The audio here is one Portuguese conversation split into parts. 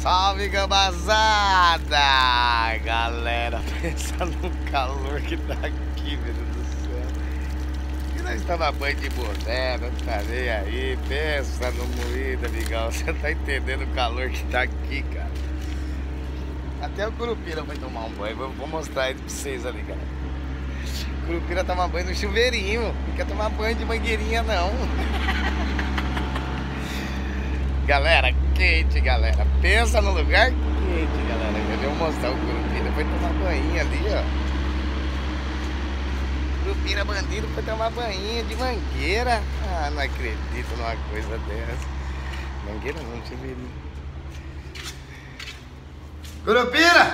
Salve, gambazada! Galera, pensa no calor que tá aqui, meu Deus do céu. E nós estamos a banho de boné, não tá nem aí. Pensa no moído, amigão. Você tá entendendo o calor que tá aqui, cara. Até o Curupira vai tomar um banho. Vou mostrar ele pra vocês ali, galera. O Curupira toma banho no chuveirinho. Não quer tomar banho de mangueirinha, não. Galera, quente, galera. Pensa no lugar quente, galera. Eu vou mostrar o Curupira. Foi tomar banho ali, ó. Curupira bandido foi tomar banho de mangueira. Ah, não acredito numa coisa dessa. Mangueira não, chuveirinho. Curupira!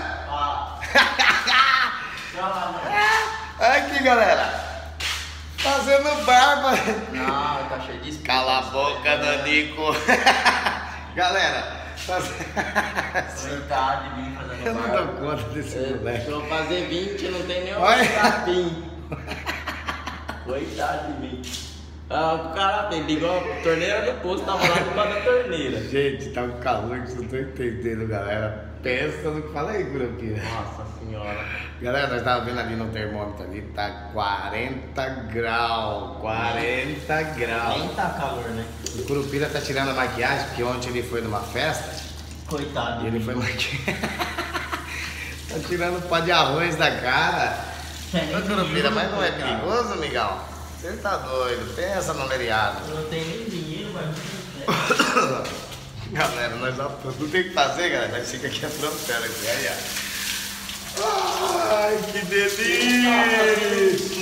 Aqui, galera. Fazendo barba. Não, tá cheio de espinho. Cala a boca, Nanico. Galera, Coitado de mim fazendo eu não barba. dou conta desse moleque. Se eu fazer 20, não tem nenhum Olha. capim. Coitado de mim. Ah, o cara ligou a torneira do posto, tava lá do lado da torneira. Gente, tá um calor que vocês não estão entendendo, galera. Pensa no que fala aí, Curupira. Nossa senhora. Galera, nós tava vendo ali no termômetro ali, tá 40 graus. 40 graus. Nem tá calor, né? O Curupira tá tirando a maquiagem, porque ontem ele foi numa festa Coitado. e ele foi maquiar. Tá tirando o pó de arroz da cara. Ô, Curupira, mas não é perigoso, amigão? Você tá doido, pensa no lereado. Eu não tenho nem dinheiro, mas não tem. Galera, nós não tem o que fazer, galera. Nós fica aqui aprontando aqui, aí, ó. Ai, que delícia!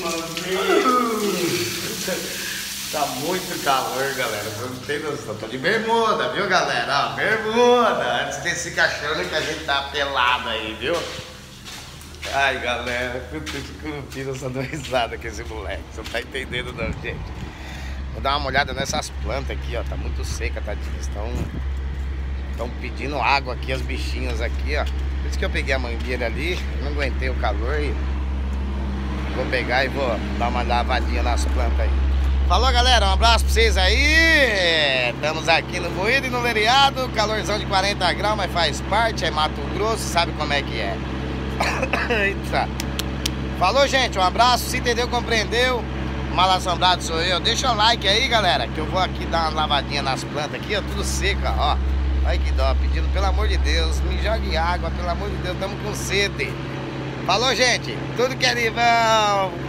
Tá muito calor, galera. Você não tem noção. Tô de bermuda, viu, galera? Ó, bermuda. Antes de se achando que a gente tá pelado aí, viu? Ai, galera. Puta que Curupira, só dou risada com esse moleque. Você não tá entendendo, não, gente. Vou dar uma olhada nessas plantas aqui, ó. Tá muito seca, tadinha. Estão pedindo água aqui, os bichinhos aqui, ó. Por isso que eu peguei a mangueira ali. Não aguentei o calor e vou pegar e vou dar uma lavadinha nas plantas aí. Falou, galera. Um abraço pra vocês aí. Estamos aqui no moído e no lereado. Calorzão de 40 graus, mas faz parte. É Mato Grosso, sabe como é que é. Eita. Falou, gente. Um abraço. Se entendeu, compreendeu. Mal assombrado sou eu. Deixa o like aí, galera, que eu vou aqui dar uma lavadinha nas plantas aqui, ó. Tudo seco, ó. Ai, que dó. Pedindo, pelo amor de Deus, me jogue água, pelo amor de Deus. Estamos com sede. Falou, gente. Tudo que é de bom.